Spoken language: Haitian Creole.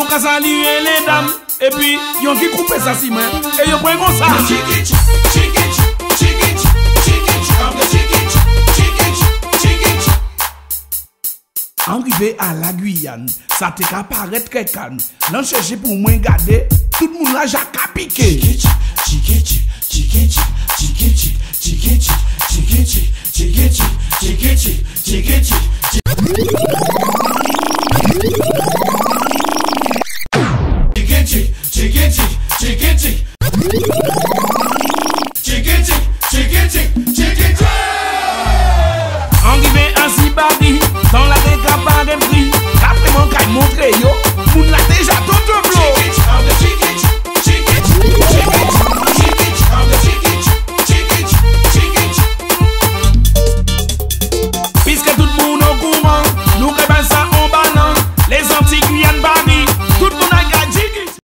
Yon ka saluer les dames. Et puis, yon qui coupe ça si main. Et yon prend comme ça. Tchikitchi, Tchikitchi, Tchikitchi, Tchikitchi, I'm the Tchikitchi, Tchikitchi, Tchikitchi. Arrivé à la Guyane, ça te ka paraître très calme. L'on cherche pour moi garder, tout le monde là j'ai piqué. Tchikitchi, Tchikitchi, Tchikitchi, Tchikitchi, Tchikitchi, Tchikitchi, Tchikitchi, Tchikitchi, Tchikitchi.